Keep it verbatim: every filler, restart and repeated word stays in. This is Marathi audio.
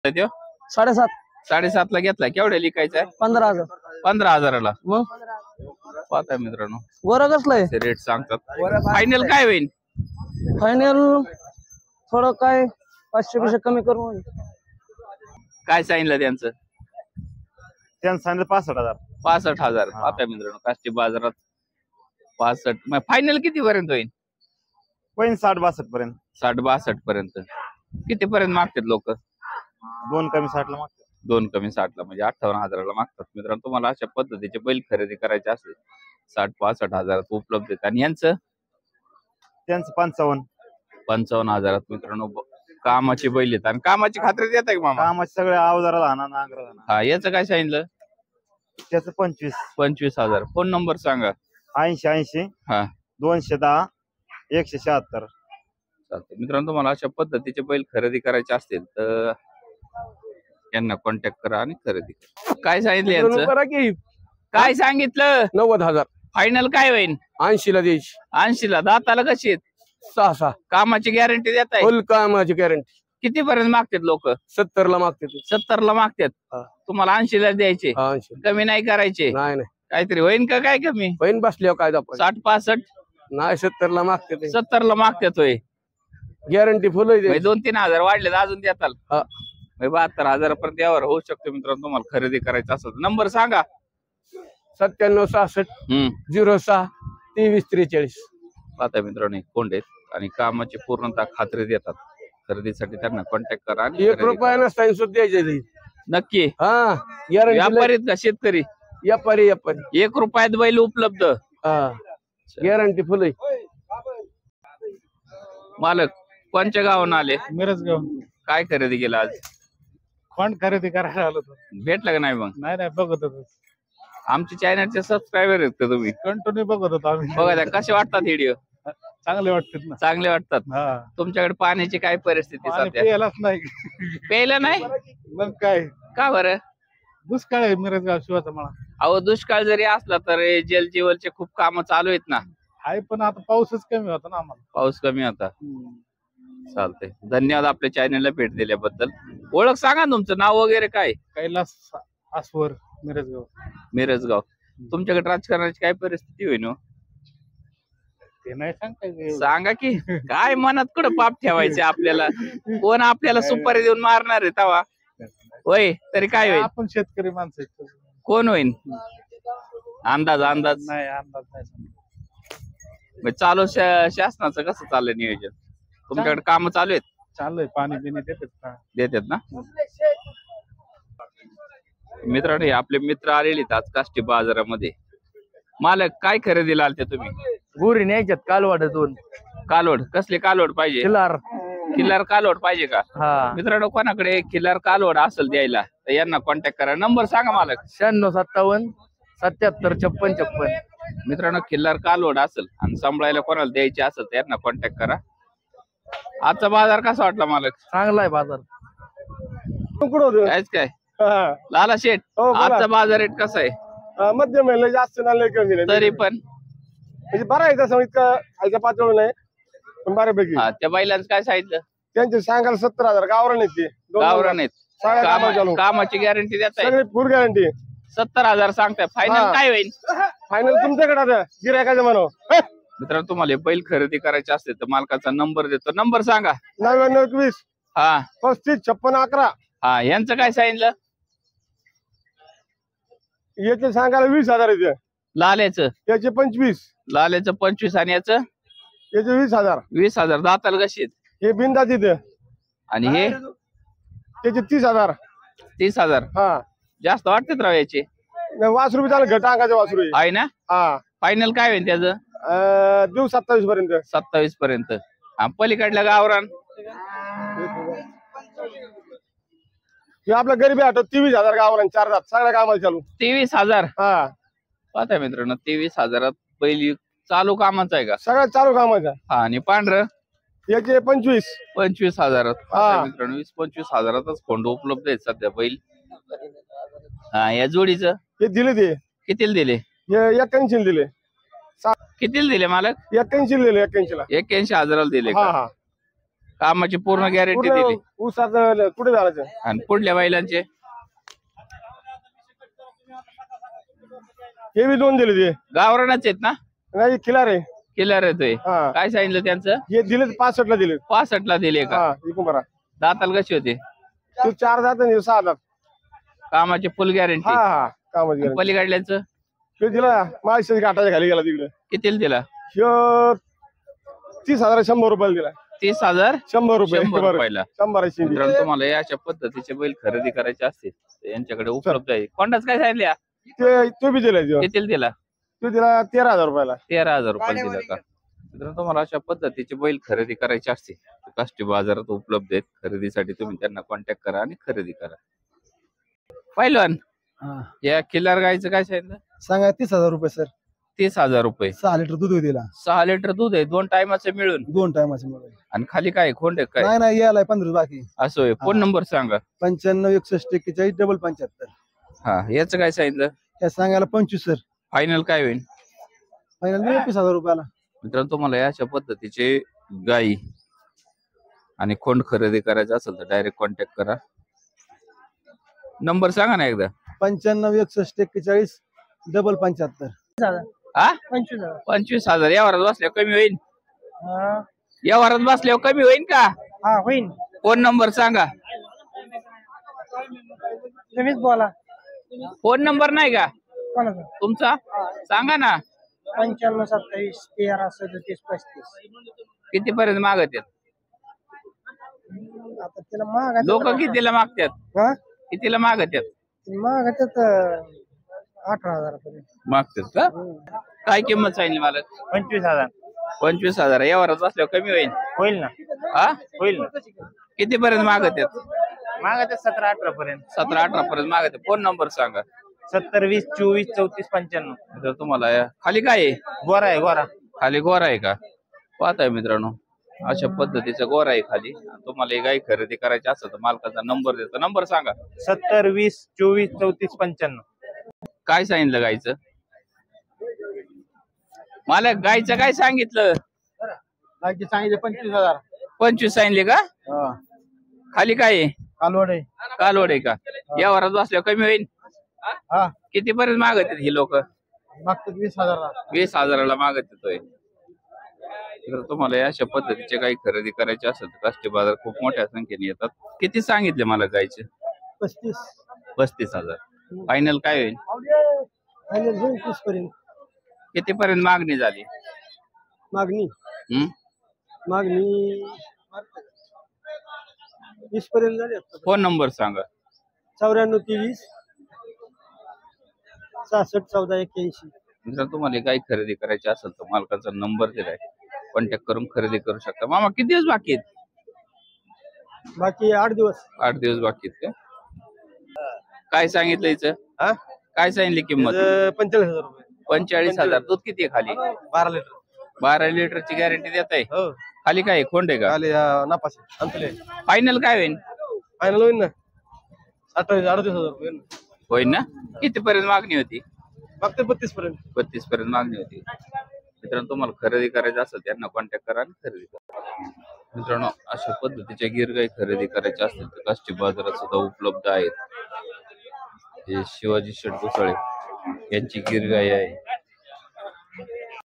त्यो साडेसात साडेसात ला घेतलाय. केवढ्या लिकायचा आहे? पंधरा हजार. पंधरा हजाराला. मग पाहता मित्रांनो वर कसलंय रेट सांगतात. फायनल काय होईल? फायनल थोडं काय पाचशे पैसे कमी करू. काय सांगितलं त्यांचं? त्यांचं सांगितलं पासष्ट हजार. पासष्ट हजार. पाहता मित्रांनो काष्टी बाजारात पासष्ट. मग फायनल किती पर्यंत होईल? पण साठ बासष्ट पर्यंत. साठ बासष्ट पर्यंत. किती पर्यंत मागतात लोक? दोन कमी साठला मागतात. दोन कमी साठला म्हणजे अठ्ठावन्न हजाराला मागतात. मित्रांनो तुम्हाला अशा पद्धतीचे बैल खरेदी करायचे असेल साठ पासष्ट हजारात उपलब्ध आहेत. आणि यांचं त्यांचं पंचावन्न पंचावन्न हजारात. मित्रांनो कामाची बैल आहेत आणि कामाची खात्री देत आहे मामा? कामाचे सगळे अवजारा लहान नांगरा लहान. हा याचं काय सांगितलं? त्याचं पंचवीस पंचवीस हजार. फोन नंबर सांगा. ऐंशी ऐंशी हा दोनशे दहा एकशे शहात्तर. चालतंय. मित्रांनो तुम्हाला अशा पद्धतीचे बैल खरेदी करायचे असतील तर यांना कॉन्टॅक्ट करा आणि खरेदी करा. काय सांगितलं यांचं? काय सांगितलं? नव्वद हजार. फायनल काय होईल? ऐंशी ला द्यायची. ऐंशी ला. दाताला कशी आहेत? सहा सहा. कामाची गॅरंटी देत आहे? फुल कामाची गॅरंटी. किती पर्यंत मागतात लोक? सत्तर ला मागते. सत्तर ला मागतात. तुम्हाला ऐंशी ला द्यायचे? ऐंशी. कमी नाही करायचे? नाही नाही. काहीतरी होईन का? काय कमी बहीण बसल्यावर काय दाखव. साठ पासष्ट नाही सत्तर ला मागते. सत्तर ला मागतात होय. गॅरंटी फुल आहे. दोन तीन हजार वाढले अजून देताल? हा. बहात्तर हजारापर्यंत यावर होऊ शकतो. मित्रांनो तुम्हाला खरेदी करायचं असेल नंबर सांगा. सत्त्याण्णव सहासष्ट हम्म झिरो सहा तेवीस त्रेचाळीस. पाहता मित्रांनो कोंड आहेत आणि कामाची पूर्णतः खात्री देतात. खरेदीसाठी त्यांना कॉन्टॅक्ट करा आणि एक रुपया नसता सुद्धा द्यायचे. नक्की. हा गॅरंटी. व्यापारी का शेतकरी? व्यापारी व्यापारी. एक रुपयात बैल उपलब्ध. हा गॅरंटी फुल आहे. मालक कोणत्या गावाहून आले? मिरजगाव. काय खरेदी केलं आज? कोण खरेदी करायला आलो होतो? भेटलं का नाही? मग नाही नाही बघत होतो. आमच्या चॅनलचे सबस्क्रायबर आहेत का तुम्ही? कंटिन्यू बघत होतो आम्ही. बघा कसे वाटतात व्हिडिओ? चांगले वाटतात ना. चांगले वाटतात. हा तुमच्याकडे पाण्याची काय परिस्थिती सध्या? प्यायलाच नाही. प्यायला नाही? मग काय का बरं? दुष्काळ आहे मिरजगाव शिवाचा मला. अहो दुष्काळ जरी असला तर जल जीवनचे खूप काम चालू आहेत ना. आहे पण आता पाऊसच कमी होता ना आम्हाला. पाऊस कमी होता. चालतंय. धन्यवाद आपल्या चॅनलला भेट दिल्याबद्दल. ओळख सांगा तुमचं नाव वगैरे काय? कैलास आसवर मिरजगाव. मिरजगाव. तुमच्याकडे राजकारणाची काय परिस्थिती होईल? ते नाही सांगता. सांगा की. काय मनात कुठं पाप ठेवायचे आपल्याला? कोण आपल्याला सुपारी देऊन मारणार आहे तवा? होय तरी काय होईल? आपण शेतकरी माणसं आहेत. कोण होईल? अंदाज अंदाज नाही अंदाज नाही. चालू शासनाचं कसं चाललंय नियोजन? तुमच्याकडे काम चालू आहेत? चालू आहे. पाणी बिणी देतात का? देतात ना. मित्रांनो आपले मित्र आलेले आज काष्टी बाजारामध्ये. मालक काय खरेदीला आलते तुम्ही? गुरी न्यायच्यात कालवाड दोन. कालवड. कसले कालवड पाहिजे? किल्लार. किल्लार कालवड पाहिजे का? हा. मित्रांनो कोणाकडे किल्लार कालवड असेल द्यायला तर यांना कॉन्टॅक्ट करा. नंबर सांगा मालक. शहाण्णव सत्तावन्न सत्याहत्तर छप्पन छप्पन. मित्रांनो किल्लार कालवड असेल आणि सांभाळायला कोणाला द्यायची असेल तर यांना कॉन्टॅक्ट करा. आजचा बाजार कसा वाटला मालक? चांगला आहे बाजार. कायच काय लाला शेठ आजचा बाजार रेट कसा आहे? मध्यम आहे. जास्त नाही कमी नाही. तरी पण म्हणजे बरं आहे तसं. इतकं खायच्या पातळी नाही पण बऱ्यापैकी. हा त्या बैलांचं काय सांगितलं? त्यांचे सांगायला सत्तर हजार. गावरान आहेत ते. गावरान आहेत. सगळ्या कामाला चालू. कामाची गॅरंटी देत आहे? सगळी फुल गॅरंटी. सत्तर हजार सांगताय. फायनल काय होईल? फायनल तुमच्याकडे आता गिरायकाचं म्हणू. मित्रांनो तुम्हाला बैल खरेदी करायचे असते तर मालकाचा नंबर देतो. नंबर सांगा. नव्याण्णव एकवीस हा पस्तीस छप्पन अकरा. हा यांचं काय सांगितलं? याचे सांगायला वीस हजार येते. लाल्याचं? याचे पंचवीस. लाल्याचं पंचवीस आणि याचं? याचे वीस हजार. वीस हजार. दाताला कशी? हे बिंदा तिथे. आणि हे त्याचे तीस हजार. तीस हजार. हा जास्त वाटतात राव याचे. वास रुपये चालू. घट अंगाचे वास रुपये आहे ना. हा. फायनल काय होईल त्याचं? देऊ सत्तावीस पर्यंत. सत्तावीस पर्यंत. पलीकडल्या गावरान हे आपलं गरीबी आठवत तेवीस हजार. गावरान चार दात सगळ्या कामाला चालू. तेवीस हजार. हा पाहता मित्रांनो तेवीस हजारात पहिली चालू कामाचं आहे का? सगळ्यात चालू कामाचं. हा आणि पांढरं याचे पंचवीस. पंचवीस हजारात. हा. मित्रांनो वीस पंचवीस हजारातच खोंड उपलब्ध आहेत सध्या बैल. हा या जोडीचं हे दिले ते कितीला दिले? हे एक्क्याऐंशी दिले. कितीला दिले मालक? एक्क्याऐंशी दिले. एक्क्याऐंशी ला. एक्क्याऐंशी हजाराला दिले हा का? हा कामाची पूर्ण गॅरंटी पूर्ण दिली. ऊसाचं कुठे घालायचं आणि पुढल्या बैलांचे हे बी दोन दिले ते गावरानच आहेत ना? नाही किल्ला रे किलर येतोय. हा काय सांगितलं त्यांचं? हे दिले पासष्ट ला दिले पासष्ट ला दिले का? हा इकून बरा दाताल कशी होते? तू चार जात आणि सहा जात कामाची फुल गॅरंटी. हा हा कामाची गॅरंटी. पलीकडल्याचं हे दिला माझ्या घाटाच्या खाली गेला तिकडे कितीला दिला? ह्यो तीस हजार शंभर रुपयाला दिला तीस हजार शंभर रुपये शंभर बरं. रुपयाला. शंभर ऐंशी मित्रांनो तुम्हाला या अशा पद्धतीचे बैल खरेदी करायचे असतील तर यांच्याकडे उपलब्ध आहे. कोणाच काय सांगितल्या? ते तो बी दिला तो कितीला दिला? तो दिला तेरा हजार रुपयाला तेरा हजार रुपयाला दिला का? मित्रांनो तुम्हाला अशा पद्धतीचे बैल खरेदी करायचे असतील तर काष्टी बाजारात उपलब्ध आहेत. खरेदीसाठी तुम्ही त्यांना कॉन्टॅक्ट करा आणि खरेदी करा. पहिलवान या किल्लार गायचं काय सांगितलं? सांगा तीस हजार रुपये सर. तीस हजार रुपये. सहा लिटर दूध दिला. सहा लिटर दूध आहे दोन टायमाचं मिळून. दोन टायमाचे मिळून. आणि खाली काय खोंड आहे काय? नाही नाही यायला पंधरा बाकी. असं आहे. फोन नंबर सांगा. पंच्याण्णव एकसष्ट एक्केचाळीस डबल पंच्याहत्तर. हा याचं काय सांगितलं? त्या सांगायला पंचवीस सर. फायनल काय होईल? फायनल एकवीस हजार रुपयाला. मित्रांनो तुम्हाला या अशा पद्धतीचे गाई आणि खोंड खरेदी करायचं असेल तर डायरेक्ट कॉन्टॅक्ट करा. नंबर सांगा ना एकदा. पंच्याण्णव एकसष्ट एक्केचाळीस डबल पंच्याहत्तर. हा पंचवीस हजार. पंचवीस हजार यावरात बसल्यावर कमी होईल? हा यावरात बसल्यावर कमी होईल का? होईल. फोन नंबर सांगा. तुम्हीच बोला. फोन नंबर नाही का कोणाचा? तुमचा? सांगा ना. पंच्याण्णव सत्तावीस तेरा सदतीस पस्तीस. किती पर्यंत मागत आहेत आता तिला महाग लोक? कितीला मागतात? हा कितीला मागत आहेत? महाग अठरा हजारापर्यंत मागतात का? काय किंमत सांगितली मला? पंचवीस हजार पंचवीस हजार यावरात बसल्यावर कमी होईल? होईल ना हा होईल ना किती पर्यंत मागत आहेत? मागत सतरा अठरा पर्यंत. सतरा अठरा पर्यंत मागत आहेत. फोन नंबर सांगा. सत्तर वीस चोवीस चौतीस पंच्याण्णव. जर तुम्हाला या- खाली काय आहे? गोरा आहे गोरा. खाली गोरा आहे का? पाहताय मित्रांनो अशा पद्धतीचा गोरा आहे खाली. तुम्हाला ही गाय खरेदी करायची असेल तर मालकाचा नंबर देतो. नंबर सांगा. सत्तर वीस चोवीस चौतीस पंच्याण्णव. काय सांगितलं गायचं? मला गायचं काय सांगितलं? सांगितले पंचवीस हजार. पंचवीस सांगितले का? खाली काय आहे? कालवड आहे. कालवड आहे का? या वरात बसल्यावर कमी होईल? हा किती पर्यंत मागत आहेत ही लोक? मागतात वीस हजार. वीस हजाराला मागत येतोय. तर तुम्हाला या अशा पद्धतीचे काही खरेदी करायचे असेल तर काष्टी बाजार खूप मोठ्या संख्येने येतात. किती सांगितले मला गायचे? पस्तीस. पस्तीस हजार. फायनल काय होईल? फायनल होईल तीस पर्यंत. किती पर्यंत मागणी झाली? मागणी हम्म मागणी वीस पर्यंत झाली. फोन नंबर सांगा. चौऱ्याण्णव तेवीस सहासष्ट चौदा एक्क्याऐंशी. जर तुम्हाला काही खरेदी करायची असेल तर मालकाचा नंबर दिलाय. कॉन्टॅक्ट करून खरेदी करू शकता. मामा किती दिवस बाकी आहेत? बाकी आठ दिवस. आठ दिवस बाकी आहेत का? काय सांगितलं हिचं? हा काय सांगितली किंमत? पंचेचाळीस हजार रुपये. पंचेचाळीस हजार. दूध किती आहे खाली? बारा लिटर. बारा लिटरची गॅरंटी देत आहे. हो खाली काय आहे? खोंड आहे का? आले नापास अंतले. फायनल काय होईल? फायनल होईल ना अठ्ठावीस अडतीस हजार रुपये होईल ना? किती पर्यंत मागणी होती? फक्त बत्तीस पर्यंत. बत्तीस पर्यंत मागणी होती. मित्रांनो तुम्हाला खरेदी करायचं असेल त्यांना कॉन्टॅक्ट करा आणि खरेदी करा. मित्रांनो अशा पद्धतीच्या गिरगाई खरेदी करायच्या असतील तर काष्टी बाजारात सुद्धा उपलब्ध आहेत. हे शिवाजी शेठ घोसाळे यांची गिरगाई आहे.